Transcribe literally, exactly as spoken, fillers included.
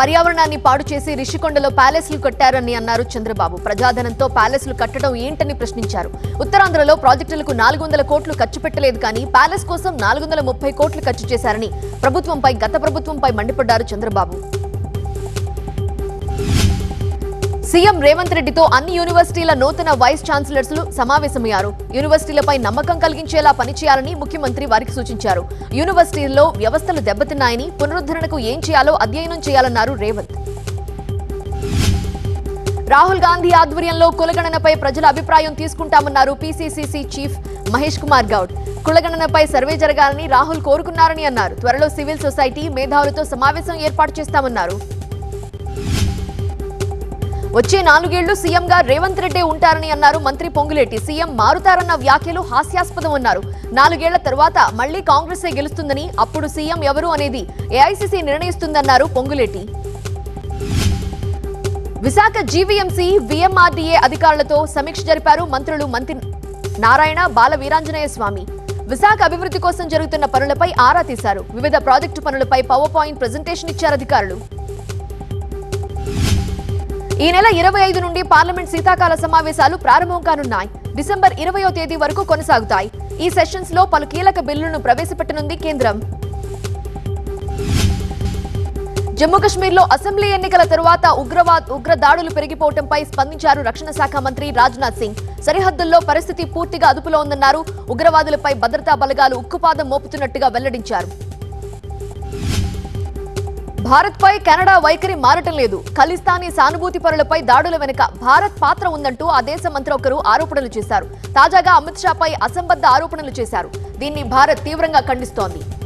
పర్యావరణాన్ని పాడు చేసి రిషికొండలో ప్యాలెస్లు కట్టారని అన్నారు చంద్రబాబు. ప్రజాధనంతో ప్యాలెస్లు కట్టడం ఏంటని ప్రశ్నించారు. ఉత్తరాంధ్రలో ప్రాజెక్టులకు నాలుగు వందల కోట్లు ఖర్చు పెట్టలేదు కానీ ప్యాలెస్ కోసం నాలుగు వందల ముప్పై కోట్లు ఖర్చు చేశారని ప్రభుత్వంపై గత ప్రభుత్వంపై మండిపడ్డారు చంద్రబాబు. సీఎం రేవంత్ రెడ్డితో అన్ని యూనివర్సిటీల నూతన వైస్ ఛాన్సలర్స్లు సమావేశమయ్యారు. యూనివర్సిటీలపై నమ్మకం కలిగించేలా పనిచేయాలని ముఖ్యమంత్రి వారికి సూచించారు. యూనివర్సిటీల్లో వ్యవస్థలు దెబ్బతిన్నాయని, పునరుద్ధరణకు ఏం చేయాలో అధ్యయనం చేయాలన్నారు రేవంత్. రాహుల్ గాంధీ ఆధ్వర్యంలో కులగణనపై ప్రజల అభిప్రాయం తీసుకుంటామన్నారు పీసీసీ చీఫ్ మహేష్ కుమార్ గౌడ్. కులగణనపై సర్వే జరగాలని రాహుల్ కోరుకున్నారని అన్నారు. త్వరలో సివిల్ సొసైటీ మేధావులతో సమావేశం ఏర్పాటు చేస్తామన్నారు. వచ్చే నాలుగేళ్లు సీఎంగా రేవంత్ రెడ్డి ఉంటారని అన్నారు మంత్రి పొంగులేటి. సీఎం మారుతారన్న వ్యాఖ్యలు హాస్యాస్పదం అన్నారు. నాలుగేళ్ల తర్వాత మళ్లీ కాంగ్రెసే గెలుస్తుందని, అప్పుడు సీఎం ఎవరు అనేది ఏఐసీసీ నిర్ణయిస్తుందన్నారు పొంగులేటి. విశాఖ జీవీఎంసీ వీఎంఆర్డీఏ అధికారులతో సమీక్ష జరిపారు మంత్రులు మంత్రి నారాయణ, బాల వీరాంజనేయ స్వామి. విశాఖ అభివృద్ధి కోసం జరుగుతున్న పనులపై ఆరా తీశారు. వివిధ ప్రాజెక్టు పనులపై పవర్ పాయింట్ ప్రెజెంటేషన్ ఇచ్చారు అధికారులు. ఈ నెల ఇరవై ఐదు నుండి పార్లమెంట్ శీతాకాల సమావేశాలు ప్రారంభం కానున్నాయి. డిసెంబర్ ఇరవయో తేదీ వరకు కొనసాగుతాయి. ఈ సెషన్స్ లో పలు కీలక బిల్లులను ప్రవేశపెట్టనుంది కేంద్రం. జమ్మూ కశ్మీర్ లో అసెంబ్లీ ఎన్నికల తరువాత ఉగ్రవాద ఉగ్ర దాడులు పెరిగిపోవడంపై స్పందించారు రక్షణ శాఖ మంత్రి రాజ్నాథ్ సింగ్. సరిహద్దుల్లో పరిస్థితి పూర్తిగా అదుపులో ఉందన్నారు. ఉగ్రవాదులపై భద్రతా బలగాలు ఉక్కుపాదం మోపుతున్నట్టుగా వెల్లడించారు. భారత్ పై కెనడా వైఖరి మారటం లేదు. ఖలిస్తానీ సానుభూతి పరులపై దాడుల వెనుక భారత్ పాత్ర ఉందంటూ ఆ దేశ మంత్రి ఒకరు ఆరోపణలు చేశారు. తాజాగా అమిత్ షాపై అసంబద్ధ ఆరోపణలు చేశారు. దీన్ని భారత్ తీవ్రంగా ఖండిస్తోంది.